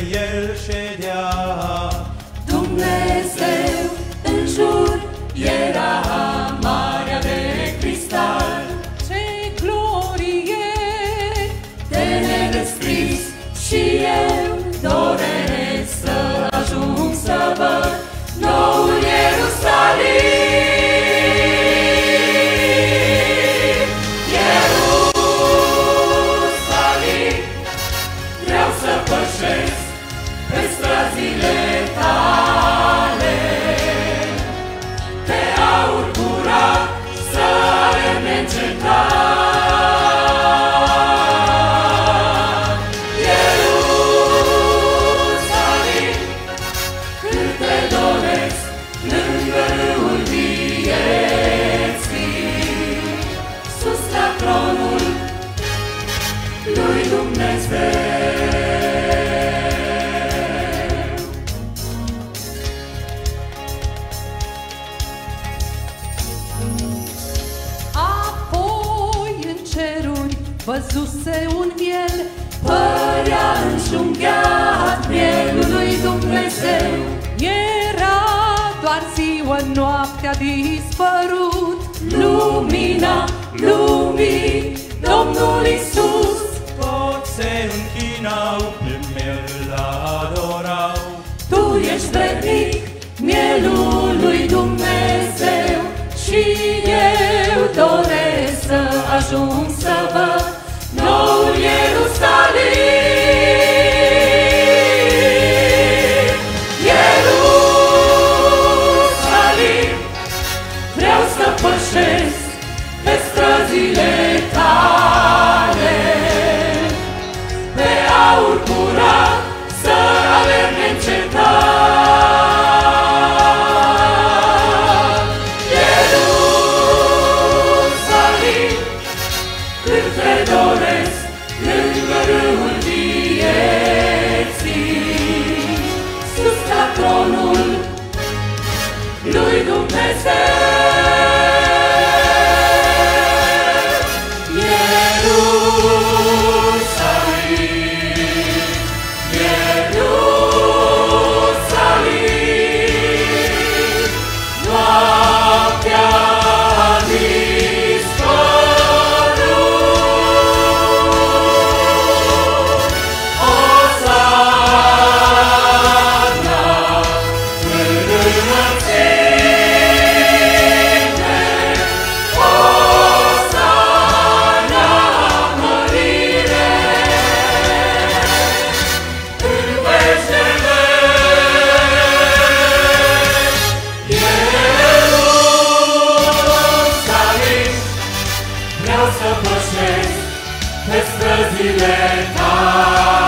el ședea. Dumnezeu în jur era marea de cristal. Ce glorie de nedescris, și eu doresc să ajung să văd noul Ierusalim. Ierusalim, vreau să pășesc pe străzile tale, pe aur curat să alerg neîncetat. Ierusalim, cât te doresc lângă râul vieții, sus la tronul lui Dumnezeu. Văzuse un miel, părea înjunghiat mielul lui Dumnezeu. Era doar ziua, noaptea dispărut. Lumina lumii, Domnul Iisus. Toți se închinau, pe miel îl adorau. Tu ești vrednic, mielul lui Dumnezeu, și eu doresc să ajung să văd noul Ierusalim. Ierusalim, vreau să pășesc pe străzile tale, pe aur curat să alerg neîncetat. Ierusalim, cât te doresc lângă râul vieții, sus la tronul lui Dumnezeu. Ierusalim, Ierusalim, noaptea pe străzile tale.